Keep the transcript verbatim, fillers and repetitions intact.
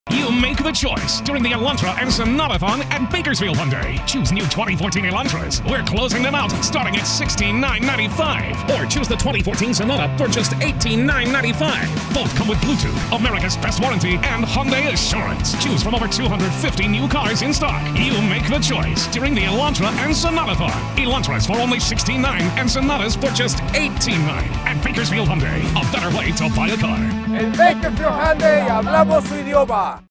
You make the choice during the Elantra and Sonatathon at Bakersfield Hyundai. Choose new twenty fourteen Elantras. We're closing them out starting at sixteen thousand nine hundred ninety-five dollars. Or choose the twenty fourteen Sonata for just eighteen thousand nine hundred ninety-five dollars. Both come with Bluetooth, America's best warranty, and Hyundai Assurance. Choose from over two hundred fifty new cars in stock. You make the choice during the Elantra and Sonatathon. Elantras for only sixteen thousand nine hundred ninety-nine and Sonatas for just eighteen thousand nine hundred ninety-nine. At Bakersfield Hyundai, a better way to buy a car. En Bakersfield Hyundai hablamos su idioma.